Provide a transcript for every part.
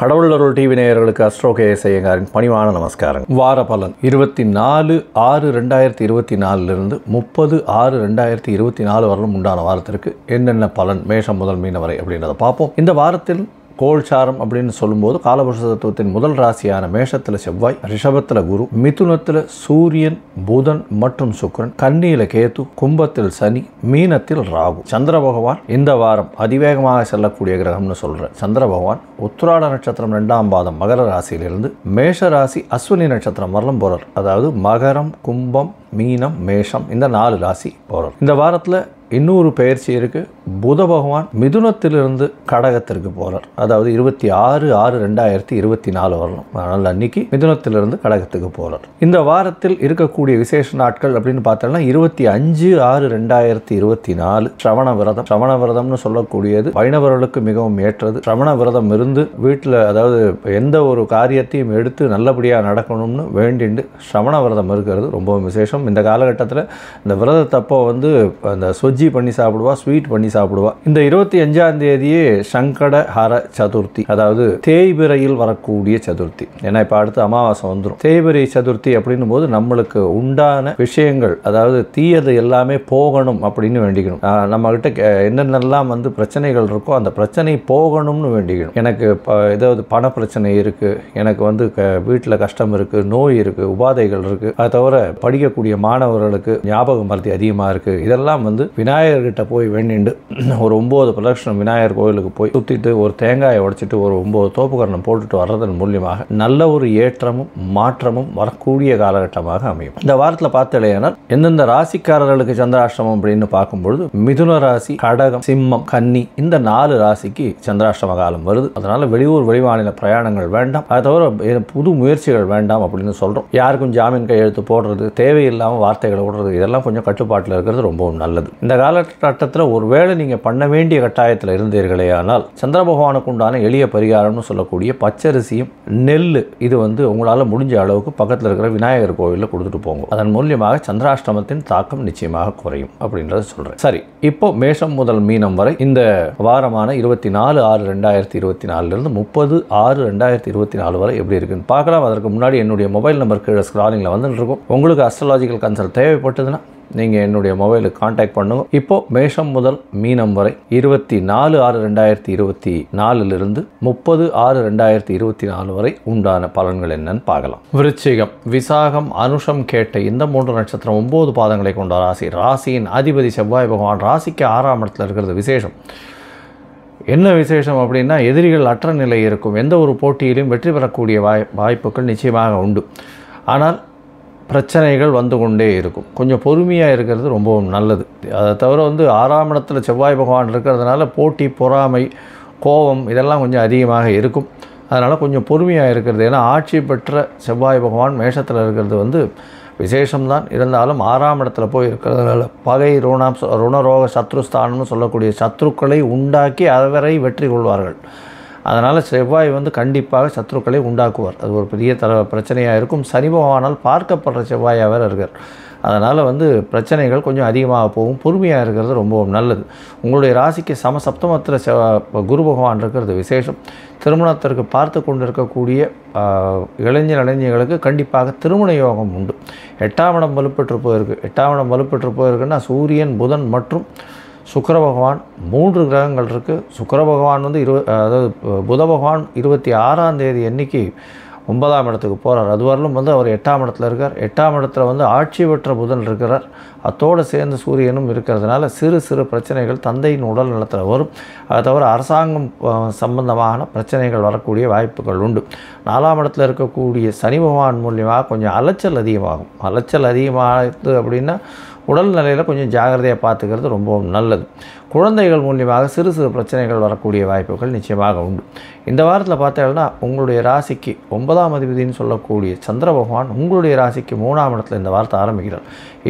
கடவுள் அருள் டிவி நேயர்களுக்கு அஸ்ட்ரோ கேஎஸ் ஐயங்காரின் பணிவான நமஸ்காரம். வார பலன் 24/6/2024 30/6/2024 வரலும் உண்டான வாரத்திற்கு என்னென்ன பலன் மேஷம் முதல் மீன வரை அப்படின்றத பார்ப்போம். இந்த வாரத்தில் கோல்சாரம் அப்படின்னு சொல்லும்போது காலபுருஷ தத்துவத்தின் முதல் ராசியான மேஷத்தில் செவ்வாய், ரிஷபத்தில் குரு, மிதுனத்தில் சூரியன், புதன் மற்றும் சுக்கிரன், கன்னியில கேது, கும்பத்தில் சனி, மீனத்தில் ராகு. சந்திர பகவான் இந்த வாரம் அதிவேகமாக செல்லக்கூடிய கிரகம்னு சொல்ற சந்திர பகவான் உத்திராட நட்சத்திரம் 2ஆம் பாதம் மகர ராசியிலிருந்து மேஷ ராசி அஸ்வினி நட்சத்திரம் வரலும் போறார். அதாவது மகரம், கும்பம், மீனம், மேஷம் இந்த 4 ராசி போறார். இந்த வாரத்தில் இன்னொரு பயிற்சி இருக்கு. புத பகவான் மிதுனத்திலிருந்து கடகத்திற்கு போறார். அதாவது 26/6/2024 வரணும். அதனால் அன்னைக்கு மிதுனத்திலிருந்து கடகத்துக்கு போறார். இந்த வாரத்தில் இருக்கக்கூடிய விசேஷ நாட்கள் அப்படின்னு பார்த்தோம்னா 25/6/2024 ஸ்ரவண விரதம். ஸ்ரவண விரதம்னு சொல்லக்கூடியது வைணவர்களுக்கு மிகவும் ஏற்றது. ஸ்ரவண விரதம் இருந்து வீட்டில் அதாவது எந்த ஒரு காரியத்தையும் எடுத்து நல்லபடியாக நடக்கணும்னு வேண்டிண்டு ஸ்ரவண விரதம் இருக்கிறது ரொம்பவும் விசேஷம். இந்த காலகட்டத்தில் இந்த விரதத்தப்போ அந்த சொஜ்ஜி பண்ணி சாப்பிடுவா, ஸ்வீட் பண்ணி சாப்பிடுவா. இந்த 25ஆம் தேதியே சங்கட ஹர சதுர்த்தி, அதாவது தேய்பிரையில் வரக்கூடிய சதுர்த்தி. ஏன்னா இப்போ அடுத்து அமாவாசை வந்துடும். தேய்பிரை சதுர்த்தி அப்படின்னும் போது நம்மளுக்கு உண்டான விஷயங்கள், அதாவது தீயது எல்லாமே போகணும் அப்படின்னு வேண்டிக்கணும். நம்ம கிட்ட என்னென்னலாம் பிரச்சனைகள் இருக்கோ அந்த பிரச்சனை போகணும்னு வேண்டிக்கணும். எனக்கு ஏதாவது பண பிரச்சனை இருக்கு, எனக்கு வீட்டில் கஷ்டம் இருக்கு, நோய் இருக்கு, உபாதைகள் இருக்கு, அதை தவிர படிக்கக்கூடிய மாணவர்களுக்கு ஞாபக மறதி அதிகமாக இருக்கு, இதெல்லாம் விநாயகர்கிட்ட போய் வேண்டிண்டு ஒரு 9 பிரதட்சணம் விநாயகர் கோயிலுக்கு போய் சுத்திட்டு ஒரு தேங்காயை உடைச்சிட்டு ஒரு 9 தோப்புக்கரணம் போட்டுட்டு வர்றதன் மூலியமாக நல்ல ஒரு ஏற்றமும் மாற்றமும் வரக்கூடிய காலகட்டமாக அமையும். இந்த வாரத்தில் பார்த்தலையானால் எந்தெந்த ராசிக்காரர்களுக்கு சந்திராஷ்டமம் அப்படின்னு பார்க்கும்பொழுது மிதுன ராசி, கடகம், சிம்மம், கன்னி இந்த 4 ராசிக்கு சந்திராஷ்டம காலம் வருது. அதனால வெளியூர் வெளிமாநில பிரயாணங்கள் வேண்டாம், அதை தவிர புது முயற்சிகள் வேண்டாம் அப்படின்னு சொல்றோம். யாருக்கும் ஜாமீன் கையெழுத்து போடுறது, தேவையில்லாமல் வார்த்தைகளை விடுறது, இதெல்லாம் கொஞ்சம் கட்டுப்பாட்டில் இருக்கிறது ரொம்பவும் நல்லது. இந்த காலகட்டத்தில் ஒருவேளை நீங்கள் பண்ண வேண்டிய கட்டாயத்தில் இருந்தீர்களே ஆனால் சந்திர பகவானுக்கு உண்டான எளிய பரிகாரம்னு சொல்லக்கூடிய பச்சரிசியும் நெல் இது உங்களால் முடிஞ்ச அளவுக்கு பக்கத்தில் இருக்கிற விநாயகர் கோவிலில் கொடுத்துட்டு போங்க. அதன் மூலியமாக சந்திராஷ்டமத்தின் தாக்கம் நிச்சயமாக குறையும் அப்படின்றத சொல்கிறேன். சரி, இப்போ மேஷம் முதல் மீனம் வரை இந்த வாரமான 24/6/2024 30/6/2024 வரை எப்படி இருக்குன்னு பார்க்கலாம். அதற்கு முன்னாடி என்னுடைய மொபைல் நம்பர் கீழே ஸ்க்ராலிங்கில் வந்துட்டு இருக்கும். உங்களுக்கு அஸ்ட்ராலாஜிக்கல் கன்சல்ட் தேவைப்பட்டதுன்னா நீங்கள் என்னுடைய மொபைலுக்கு கான்டாக்ட் பண்ணுங்க. இப்போ மேஷம் முதல் மீனம் வரை 24/6/2024 30/6/2024 வரை உண்டான பலன்கள் என்னன்னு பார்க்கலாம். விருச்சிகம், விசாகம், அனுஷம், கேட்டை இந்த 3 நட்சத்திரம் 9 பாதங்களை கொண்ட ராசி. ராசியின் அதிபதி செவ்வாய் பகவான் ராசிக்கு 6ஆம் இடத்துல இருக்கிறது விசேஷம். என்ன விசேஷம் அப்படின்னா எதிரிகள் அற்ற நிலை இருக்கும். எந்த ஒரு போட்டியிலும் வெற்றி பெறக்கூடிய வாய்ப்புகள் நிச்சயமாக உண்டு. ஆனால் பிரச்சனைகள் வந்து கொண்டே இருக்கும். கொஞ்சம் பொறுமையாக இருக்கிறது ரொம்பவும் நல்லது. அதை தவிர 6ஆம் இடத்துல செவ்வாய் பகவான் இருக்கிறதுனால போட்டி, பொறாமை, கோபம் இதெல்லாம் கொஞ்சம் அதிகமாக இருக்கும். அதனால் கொஞ்சம் பொறுமையாக இருக்கிறது. ஏன்னா ஆட்சி பெற்ற செவ்வாய் பகவான் மேஷத்தில் இருக்கிறது விசேஷம்தான். இருந்தாலும் 6ஆம் இடத்துல போய் இருக்கிறதுனால பகை, ருணரோக சத்ருஸ்தானம்னு சொல்லக்கூடிய சத்ருக்களை உண்டாக்கி அவரை வெற்றி கொள்வார்கள். அதனால் செவ்வாய் கண்டிப்பாக சத்ருக்களை உண்டாக்குவார். அது ஒரு பெரிய பிரச்சனையாக இருக்கும். சனி பகவானால் பார்க்கப்படுற செவ்வாயாக வேறு இருக்கார். அதனால் பிரச்சனைகள் கொஞ்சம் அதிகமாக போகும். பொறுமையாக இருக்கிறது ரொம்பவும் நல்லது. உங்களுடைய ராசிக்கு சமசப்தமத்தில் குரு பகவான் இருக்கிறது விசேஷம். திருமணத்திற்கு பார்த்து கொண்டு இருக்கக்கூடிய இளைஞர்களுக்கு கண்டிப்பாக திருமண யோகம் உண்டு. 8ஆம் இடம் வலுப்பெற்று போயிருக்கு. 8ஆம் இடம் வலுப்பெற்று போயிருக்குன்னா சூரியன், புதன் மற்றும் சுக்கிர பகவான் 3 கிரகங்கள் இருக்குது. சுக்கிர பகவான் அதாவது புத பகவான் 26ஆம் தேதி அன்னைக்கு 9ஆம் இடத்துக்கு போகிறார். அதுவரையிலும் அவர் 8ஆம் இடத்துல இருக்கார். 8ஆம் இடத்துல ஆட்சி பெற்ற புதன் இருக்கிறார். அத்தோடு சேர்ந்து சூரியனும் இருக்கிறதுனால சிறு சிறு பிரச்சனைகள் தந்தையின் உடல் நலத்தில் வரும். அதை தவிர அரசாங்கம் சம்பந்தமான பிரச்சனைகள் வரக்கூடிய வாய்ப்புகள் உண்டு. 4ஆம் இடத்துல இருக்கக்கூடிய சனி பகவான் மூலியமாக கொஞ்சம் அலைச்சல் அதிகமாகும். அலைச்சல் அதிகமாகுது அப்படின்னா உடல் நிலையில் கொஞ்சம் ஜாகிரதையாக பார்த்துக்கிறது ரொம்பவும் நல்லது. குழந்தைகள் மூலியமாக சிறு சிறு பிரச்சனைகள் வரக்கூடிய வாய்ப்புகள் நிச்சயமாக உண்டு. இந்த வாரத்தில் பார்த்தீங்கன்னா உங்களுடைய ராசிக்கு 9ஆம் அதிபதினு சொல்லக்கூடிய சந்திர பகவான் உங்களுடைய ராசிக்கு 3ஆம் இடத்துல இந்த வாரத்தை ஆரம்பிக்கிறார்.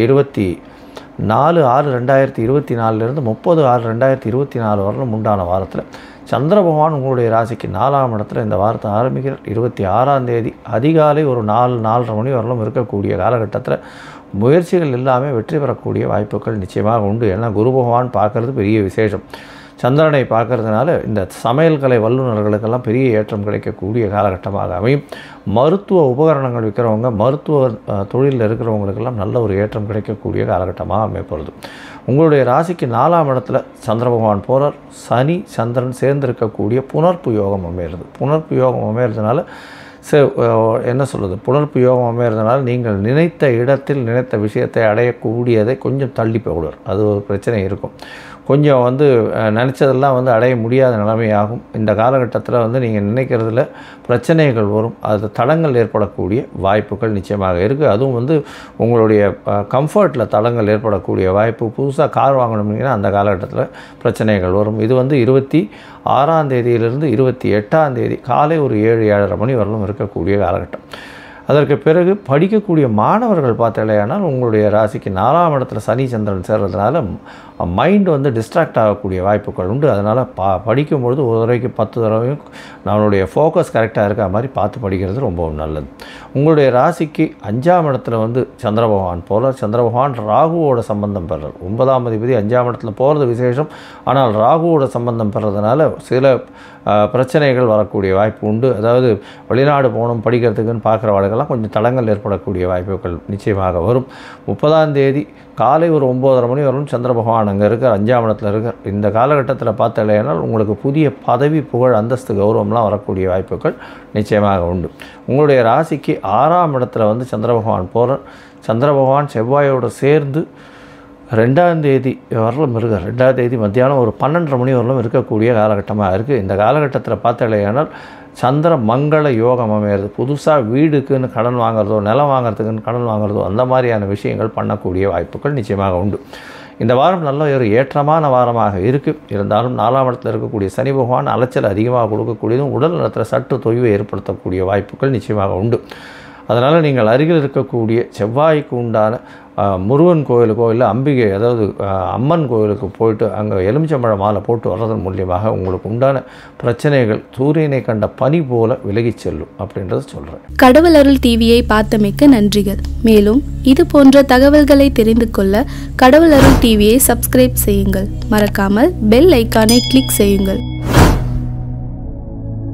24/6/2024 30/6/2024 வரலும் உண்டான வாரத்தில் சந்திர பகவான் உங்களுடைய ராசிக்கு 4ஆம் இடத்துல இந்த வாரத்தை ஆரம்பிக்கிறார். 26ஆம் தேதி அதிகாலை ஒரு 4-4:30 மணி வரலும் இருக்கக்கூடிய காலகட்டத்தில் முயற்சிகள் எல்லாமே வெற்றி பெறக்கூடிய வாய்ப்புகள் நிச்சயமாக உண்டு. ஏன்னா குரு பகவான் பார்க்குறது பெரிய விசேஷம். சந்திரனை பார்க்கறதுனால இந்த சமையல் கலை வல்லுநர்களுக்கெல்லாம் பெரிய ஏற்றம் கிடைக்கக்கூடிய காலகட்டமாக அமையும். மருத்துவ உபகரணங்கள் விற்கிறவங்க, மருத்துவ தொழிலில் இருக்கிறவங்களுக்கெல்லாம் நல்ல ஒரு ஏற்றம் கிடைக்கக்கூடிய காலகட்டமாக அமைப்பது. உங்களுடைய ராசிக்கு 4ஆம் இடத்துல சந்திர பகவான் போகிறார். சனி சந்திரன் சேர்ந்திருக்கக்கூடிய புணர்ப்பு யோகம் அமையிறது. புணர்ப்பு யோகம் அமையிறதுனால என்ன சொல்கிறது, புணர்ப்பு யோகம் அமையிறதுனால நீங்கள் நினைத்த இடத்தில் நினைத்த விஷயத்தை அடையக்கூடியதை கொஞ்சம் தள்ளி போடுவார். அது ஒரு பிரச்சனை இருக்கும். கொஞ்சம் நினச்சதெல்லாம் அடைய முடியாத நிலைமையாகும். இந்த காலகட்டத்தில் நீங்கள் நினைக்கிறதுல பிரச்சனைகள் வரும். அது தடங்கள் ஏற்படக்கூடிய வாய்ப்புகள் நிச்சயமாக இருக்குது. அதுவும் உங்களுடைய கம்ஃபர்ட்டில் தடங்கள் ஏற்படக்கூடிய வாய்ப்பு. புதுசாக கார் வாங்கணும்னா அந்த காலகட்டத்தில் பிரச்சனைகள் வரும். இது 26ஆம் தேதியிலிருந்து 28ஆம் தேதி காலை ஒரு 7-7:30 மணி வரலும் இருக்கக்கூடிய காலகட்டம். அதற்கு பிறகு படிக்கக்கூடிய மாணவர்கள் பார்த்தாலேயானால் உங்களுடைய ராசிக்கு 4ஆம் இடத்துல சனி சந்திரன் சேர்றதுனால மைண்டு டிஸ்ட்ராக்ட் ஆகக்கூடிய வாய்ப்புகள் உண்டு. அதனால் படிக்கும்பொழுது ஒரு தடவைக்கு 10 தடவையும் நம்மளுடைய ஃபோக்கஸ் கரெக்டாக இருக்க மாதிரி பார்த்து படிக்கிறது ரொம்ப நல்லது. உங்களுடைய ராசிக்கு 5ஆம் இடத்துல சந்திர பகவான் போகிறார். சந்திர பகவான் ராகுவோட சம்பந்தம் பெறார். 9ஆம் அதிபதி 5ஆம் இடத்துல போகிறது விசேஷம். ஆனால் ராகுவோட சம்பந்தம் பெறதுனால சில பிரச்சனைகள் வரக்கூடிய வாய்ப்பு உண்டு. அதாவது வெளிநாடு போகணும் படிக்கிறதுக்குன்னு பார்க்குறவாளுக்கெல்லாம் கொஞ்சம் தடங்கள் ஏற்படக்கூடிய வாய்ப்புகள் நிச்சயமாக வரும். 30ஆம் தேதி காலை ஒரு 9:30 மணி வரலும் சந்திர பகவான் அங்கே இருக்கார், 5ஆம் இடத்துல இருக்கார். இந்த காலகட்டத்தில் பார்த்தாலேனால் உங்களுக்கு புதிய பதவி, புகழ், அந்தஸ்து, கௌரவம்லாம் வரக்கூடிய வாய்ப்புகள் நிச்சயமாக உண்டு. உங்களுடைய ராசிக்கு 6ஆம் இடத்துல சந்திர பகவான் போகிறார். சந்திர பகவான் செவ்வாயோடு சேர்ந்து 2ஆம் தேதி வரலும் இருக்கார். 2ஆம் தேதி மத்தியானம் ஒரு 12:30 மணி வரலும் இருக்கக்கூடிய காலகட்டமாக இருக்குது. இந்த காலகட்டத்தில் பார்த்தாலேயானால் சந்திர மங்கள யோகம் அமையிறது. புதுசாக வீடுக்குன்னு கடன் வாங்குறதோ, நிலம் வாங்குறதுக்குன்னு கடன் வாங்குறதோ, அந்த மாதிரியான விஷயங்கள் பண்ணக்கூடிய வாய்ப்புகள் நிச்சயமாக உண்டு. இந்த வாரம் நல்ல ஒரு ஏற்றமான வாரமாக இருக்குது. இருந்தாலும் 4ஆம் இடத்துல இருக்கக்கூடிய சனி பகவான் அலைச்சல் அதிகமாக கொடுக்கக்கூடியதும், உடல் நலத்தில் சற்று தொய்வை ஏற்படுத்தக்கூடிய வாய்ப்புகள் நிச்சயமாக உண்டு. அதனால் நீங்கள் அருகில் இருக்கக்கூடிய செவ்வாய்க்கு உண்டான முருகன் கோயிலுக்கோ இல்லை அம்பிகை, அதாவது அம்மன் கோயிலுக்கு போயிட்டு அங்கே எலுமிச்சம்பழ மாலை போட்டு வர்றதன் மூலியமாக உங்களுக்கு உண்டான பிரச்சனைகள் சூரியனை கண்ட பனி போல விலகிச் செல்லும் அப்படின்றத சொல்கிறேன். கடவுள் அருள் டிவியை பார்த்தமைக்கு நன்றிகள். மேலும் இது போன்ற தகவல்களை தெரிந்து கொள்ள கடவுள் அருள் டிவியை சப்ஸ்கிரைப் செய்யுங்கள். மறக்காமல் பெல் ஐக்கானை கிளிக் செய்யுங்கள்.